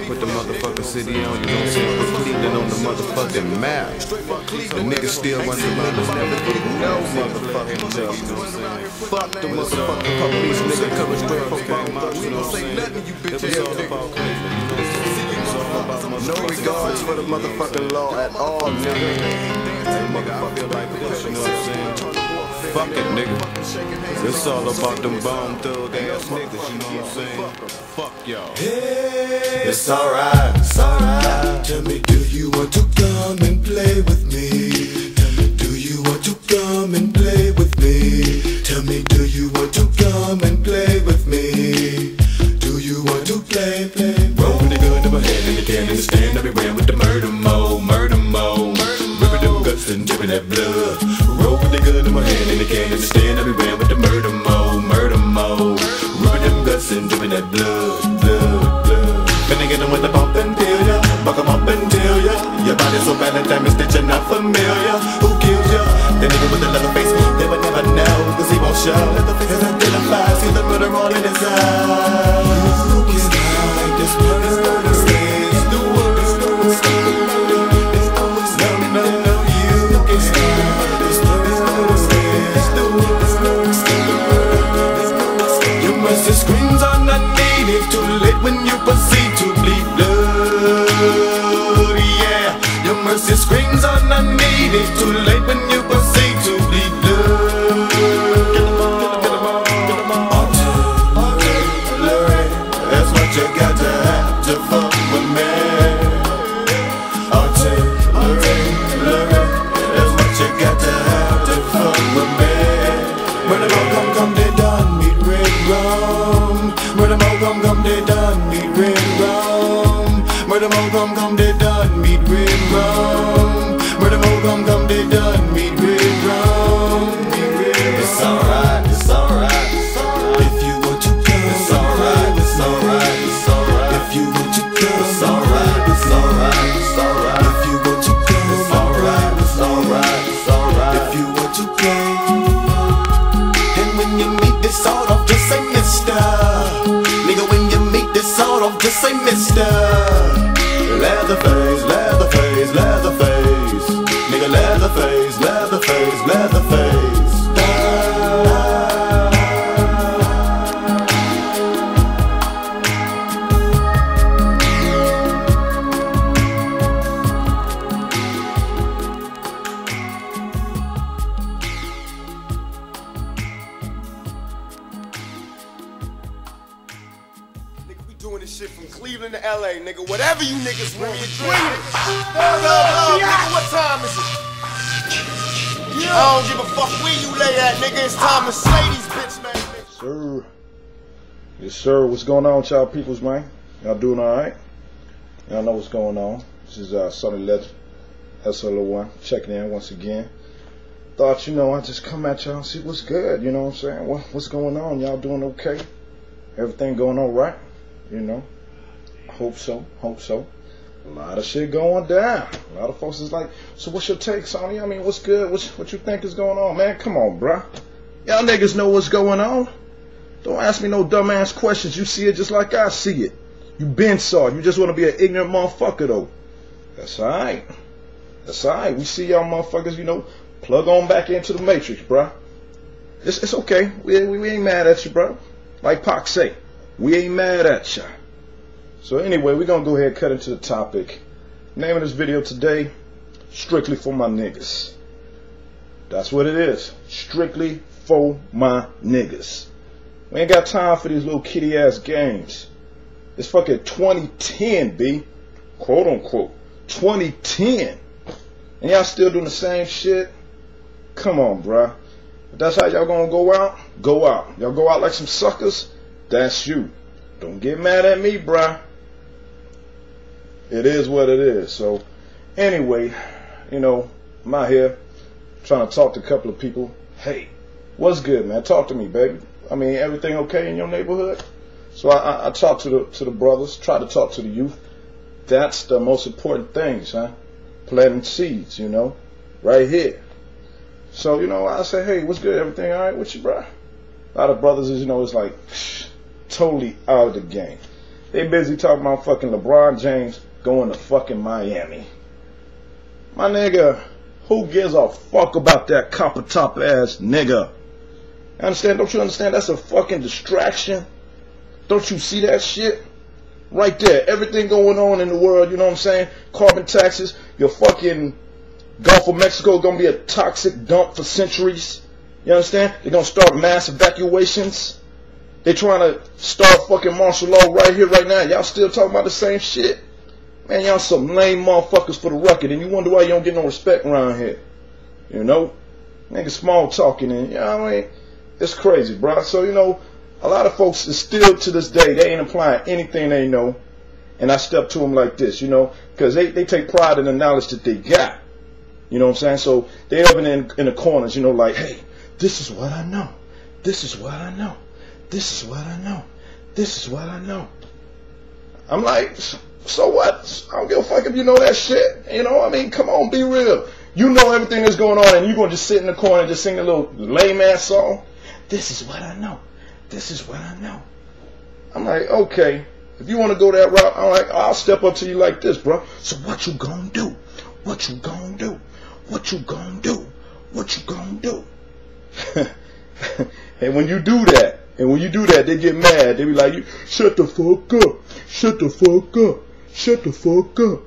put the motherfucking city on, you know what I'm saying? Put Cleveland on the motherfucking map. The niggas still wonder about us, never get no motherfucking justice, you know what I'm saying? Fuck the motherfucking police, nigga, coming straight from Baltimore, you know what I'm saying? It was all about Cleveland, you know what I'm saying? No regards for the motherfucking law at all, nigga. Hey, nigga, I feel like this, you know what I'm saying? Fuck it, nigga. It's all about them bomb thug ass niggas, you know what I'm saying? Fuck y'all. Hey, it's alright, it's alright. Tell me, do you want to come and play with me? Tell me, do you want to come and play with me? Tell me, do you want to come and play with me? Do you want to play? Rolling the gun to my head and the can in the stand. I be ran with the murder mode. Ripping them guts and dripping that blood. Roll with the gun in my hand and the can in the stand. I be ran with the murder mode. Ripping them guts and dripping that blood. Finna get them with the bump and peel ya, buck 'em up and tell ya. Your body's so bad that damage that you're not familiar. Who kills ya? The nigga with the leather face, they would never know, cause he won't show. Cause identifies, see the murder all in his eyes. Who can hide this murder? It's the world. No, you can hide this murder. It's the world. Your mercy screams are not needed. Too late when you proceed to bleed blood. Yeah, your mercy screams are not needed. Too late when you proceed to bleed blood. Get 'em on. Artillery, that's what you got to have to fuck with me. Artillery, that's what you got to have to fuck with me. When them all come, they done meet red rum. When them all come, they done meet red rum. When them all come, they done meet red rum. When them all come, they done meet red rum. It's alright, it's alright. If you want to come, it's alright, it's alright, it's alright. If you want to come, it's alright, it's alright, it's alright. If you want to come, it's alright, it's alright, it's alright. If you want to come, and when you meet this sort of, just say mister. Nigga, when you meet this sort of, just say mister. Leatherface, Leatherface, Leatherface. Nigga, Leatherface, Leatherface, Leatherface. Doing this shit from Cleveland to LA, nigga. Whatever you niggas want. Nigga, what time is it? I don't give a fuck where you lay at, nigga. It's time to slay these bitch, man. Sir. Yes, sir. What's going on, y'all peoples, man? Y'all doing alright? Y'all know what's going on. This is Sonny Legend, SLO1, checking in once again. Thought, you know, I'd just come at y'all and see what's good, you know what I'm saying? What's going on? Y'all doing okay? Everything going all right? You know, hope so. A lot of shit going down. A lot of folks is like, so what's your take, Sonny? I mean, what's good? What you think is going on, man? Come on, bruh. Y'all niggas know what's going on. Don't ask me no dumbass questions. You see it just like I see it. You been saw it. You just want to be an ignorant motherfucker, though. That's alright. That's alright. We see y'all motherfuckers, you know, plug on back into the matrix, bruh. It's okay. We ain't mad at you, bruh. Like Pac say. We ain't mad at ya. So anyway, we're going to go ahead and cut into the topic. Name of this video today, Strictly for My Niggas. That's what it is. Strictly for my niggas. We ain't got time for these little kitty ass games. It's fucking 2010, B. Quote unquote. 2010. And y'all still doing the same shit? Come on, bruh. If that's how y'all gonna go out, go out. Y'all go out like some suckers? That's you. Don't get mad at me, bruh. It is what it is. So, anyway, you know, I'm out here trying to talk to a couple of people. Hey, what's good, man? Talk to me, baby. I mean, everything okay in your neighborhood? So I talk to the brothers, try to talk to the youth. That's the most important things, huh? Planting seeds, you know, right here. So, you know, I say, hey, what's good? Everything all right with you, bruh? A lot of brothers, you know, it's like totally out of the game. They busy talking about fucking LeBron James going to fucking Miami. My nigga, who gives a fuck about that copper top ass nigga? Understand? Don't you understand? That's a fucking distraction. Don't you see that shit? Right there. Everything going on in the world, you know what I'm saying? Carbon taxes, your fucking Gulf of Mexico is going to be a toxic dump for centuries. You understand? They're going to start mass evacuations. They're trying to start fucking martial law right here, right now. Y'all still talking about the same shit? Man, y'all some lame motherfuckers for the record, and you wonder why you don't get no respect around here. You know? Nigga small talking, and you know what I mean? It's crazy, bro. So, you know, a lot of folks is still to this day, they ain't applying anything they know. And I step to them like this, you know, because they take pride in the knowledge that they got. You know what I'm saying? So they up in the corners, you know, like, hey, this is what I know. This is what I know. This is what I know. This is what I know. I'm like, so what? I don't give a fuck if you know that shit. You know, I mean, come on, be real. You know everything that's going on, and you're going to just sit in the corner and just sing a little lame-ass song? This is what I know. This is what I know. I'm like, okay, if you want to go that route, I'm like, I'll step up to you like this, bro. So what you gonna do? What you gonna do? What you gonna do? What you gonna do? And when you do that, they get mad. They be like, you shut the fuck up. Shut the fuck up. Shut the fuck up.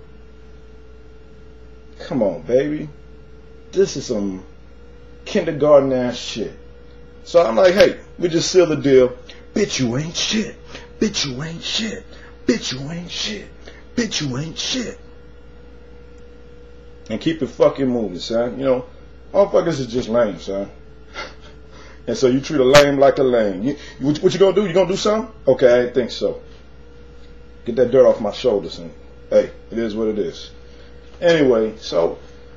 Come on, baby. This is some kindergarten ass shit. So I'm like, hey, we just seal the deal. Bitch, you ain't shit. Bitch, you ain't shit. Bitch, you ain't shit. Bitch, you ain't shit. And keep it fucking moving, son. You know, motherfuckers is just lame, son. And so you treat a lame like a lame. What you gonna do? You gonna do something? Okay, I didn't think so. Get that dirt off my shoulders, and hey, it is what it is. Anyway, so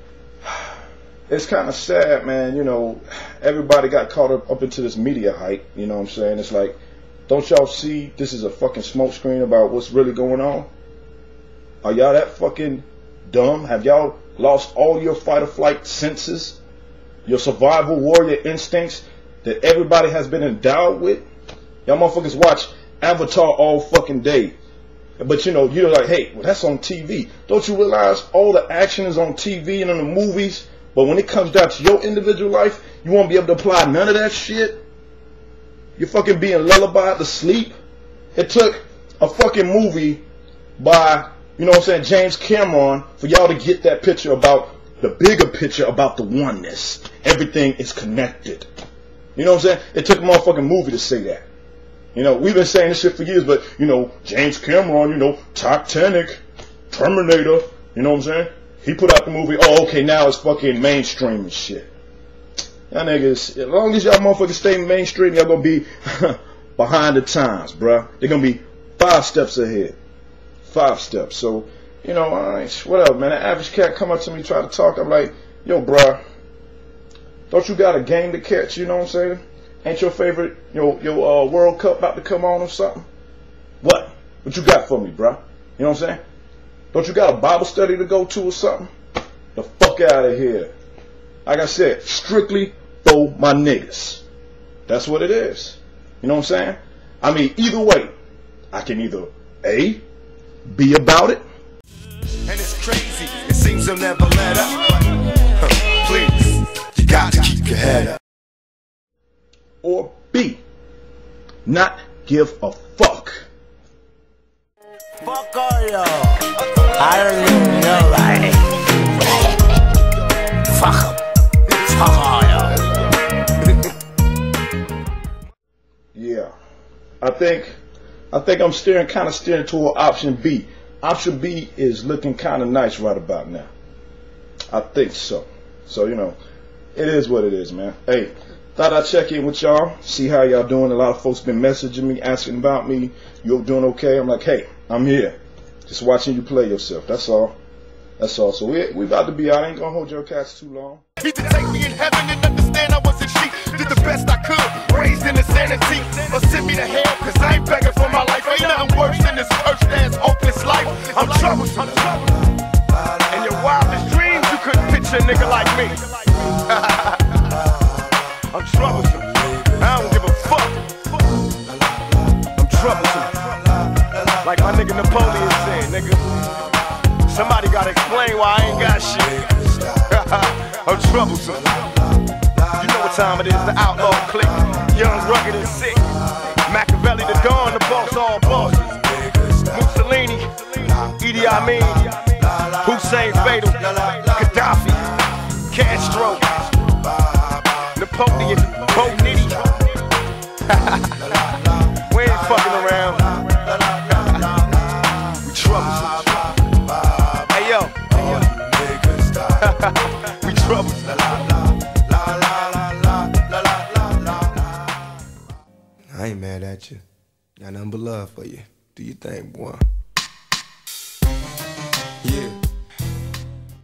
it's kind of sad, man. You know, everybody got caught up into this media hype. You know what I'm saying? It's like, don't y'all see this is a fucking smokescreen about what's really going on? Are y'all that fucking dumb? Have y'all lost all your fight or flight senses? Your survival warrior instincts that everybody has been endowed with? Y'all motherfuckers watch Avatar all fucking day. But you know, you're like, hey, well, that's on TV. Don't you realize all the action is on TV and in the movies? But when it comes down to your individual life, you won't be able to apply none of that shit. You're fucking being lullabied to sleep. It took a fucking movie by, you know what I'm saying, James Cameron for y'all to get that picture about the bigger picture about the oneness. Everything is connected. You know what I'm saying? It took a motherfucking movie to say that. You know, we've been saying this shit for years, but, you know, James Cameron, you know, Titanic, Terminator, you know what I'm saying? He put out the movie, oh, okay, now it's fucking mainstream and shit. Y'all niggas, as long as y'all motherfuckers stay mainstream, y'all gonna be behind the times, bruh. They're gonna be 5 steps ahead. 5 steps. So, you know, whatever, man. An average cat come up to me, try to talk. I'm like, yo, bruh, don't you got a game to catch? You know what I'm saying? Ain't your favorite, your World Cup about to come on or something? What? What you got for me, bruh? You know what I'm saying? Don't you got a Bible study to go to or something? The fuck out of here. Like I said, strictly for my niggas. That's what it is. You know what I'm saying? I mean, either way, I can either A, be about it. And it's crazy, it seems they'll never let up. Please, you got to keep your head up. Or B, not give a fuck. Fuck all y'all. I don't even know right. Fuck them. Fuck all y'all. Yeah. I think I'm kind of steering toward option B. Option B is looking kind of nice right about now. I think so. So, you know, it is what it is, man. Hey, thought I'd check in with y'all, see how y'all doing. A lot of folks been messaging me, asking about me. You doing okay? I'm like, hey, I'm here. Just watching you play yourself. That's all. That's all. So we about to be out. I ain't gonna hold your cats too long. He to take me in heaven and understand I wasn't sheep. Did the best I could, raised in insanity. Or send me to hell, cause I ain't begging for my life. Ain't nothing worse than this cursed ass hopeless life. I'm troublesome. In your wildest dreams, you couldn't picture a nigga like me. I'm troublesome. I don't give a fuck. I'm troublesome. Like nigga Napoleon said, nigga. Somebody gotta explain why I ain't got shit. I'm troublesome. You know what time it is, the outlaw clique. Young, rugged, and sick. Machiavelli, the Don, the boss, all bosses. Mussolini, Idi Amin, Hussein Fatal, Gaddafi, Castro, Napoleon, Bo Nitty. We ain't fucking around. We troublesome. Hey yo. We troublesome. I ain't mad at you. Got nothing but love for you. Do your thing, boy. Yeah.